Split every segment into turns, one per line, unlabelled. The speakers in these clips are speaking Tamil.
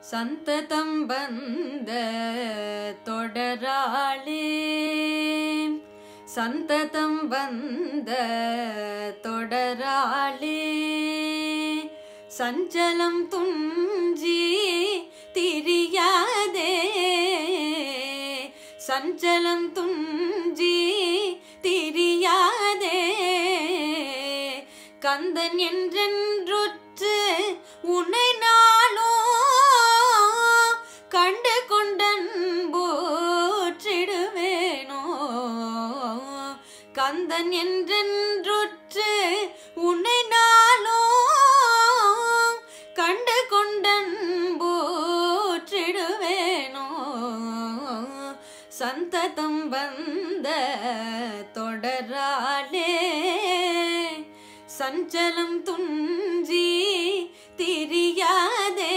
சந்ததம் வந்த தொடராளே சந்ததம் வந்த தொடராளே சஞ்சலம் துஞ்சி திரியாதே சஞ்சலம் துஞ்சி திரியாதே கந்தன் என்றென்றுற்று உன்னை நாளோ கண்டு கொண்டன் போற்றிடுவேனோ கந்தன் என்றென்றுற்று உன்னை நாளோ கண்டு கொண்டன் போற்றிடுவேனோ சந்ததம் வந்த தொடராளே சஞ்சலம் துஞ்சி திரியாதே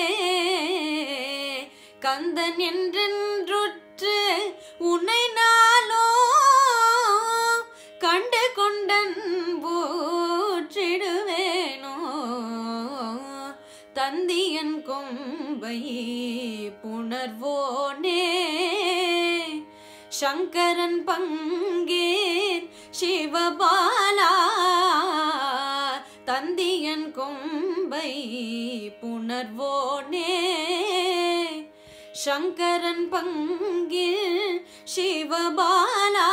கந்தன் என்றென்றுற்று உன்னை நாளோ கண்டு கொண்டன் போற்றிடுவேனோ தந்தியன் கொம்பை புணர்வோனே சங்கரன் பங்கேர் சிவபாலா தந்தியன் கொம்பை புணர்வோனே சங்கரன் பங்கேர் சிவபாலா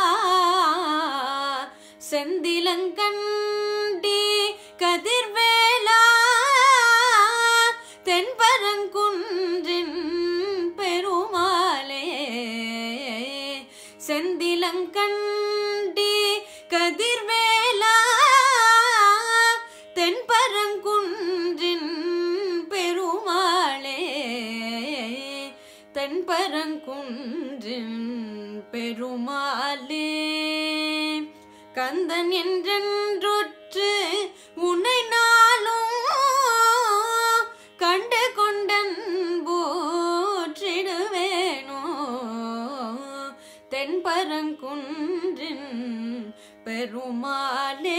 செந்திலங்கண்டி கதிர்வேலா தென்பரங்குன்றின் பெருமாளே செந்திலங்கண்டி கதிர்வேலா தென்பரங்குன்றின் பெருமாளே தென்பரங்குன்றின் பெருமாளே கந்தன் என்றென்றுற்று உன்னை நாளும் கண்டு கொண்டன் போற்றிடுவேனோ தென்பரங்குன்றின் பெருமாளே